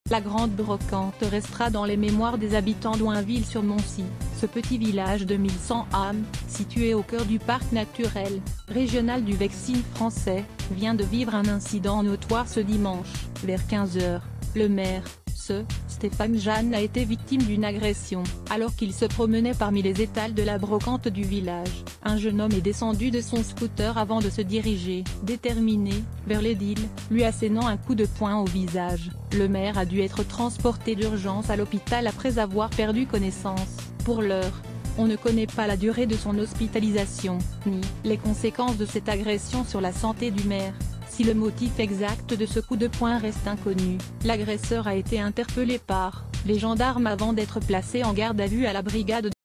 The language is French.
La Grande Brocante restera dans les mémoires des habitants d'Oinville-sur-Moncy. Ce petit village de 1100 âmes, situé au cœur du parc naturel régional du Vexin français, vient de vivre un incident notoire ce dimanche, vers 15 h. Le maire, Stéphane Jeanne a été victime d'une agression. Alors qu'il se promenait parmi les étals de la brocante du village, un jeune homme est descendu de son scooter avant de se diriger, déterminé, vers l'édile, lui assénant un coup de poing au visage. Le maire a dû être transporté d'urgence à l'hôpital après avoir perdu connaissance. Pour l'heure, on ne connaît pas la durée de son hospitalisation, ni les conséquences de cette agression sur la santé du maire. Si le motif exact de ce coup de poing reste inconnu, l'agresseur a été interpellé par les gendarmes avant d'être placé en garde à vue à la brigade